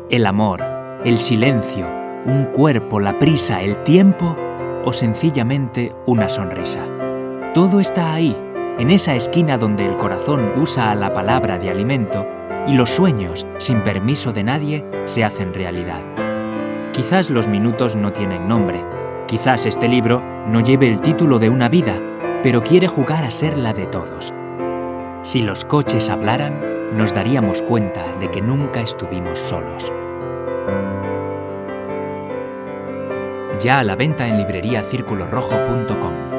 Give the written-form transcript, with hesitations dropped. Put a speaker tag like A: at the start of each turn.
A: el amor, el silencio, un cuerpo, la prisa, el tiempo o sencillamente una sonrisa. Todo está ahí, en esa esquina donde el corazón usa a la palabra de alimento y los sueños, sin permiso de nadie, se hacen realidad. Quizás los minutos no tienen nombre, quizás este libro no lleve el título de una vida, pero quiere jugar a ser la de todos. Si los coches hablaran, nos daríamos cuenta de que nunca estuvimos solos. Ya a la venta en libreriacirculorrojo.com.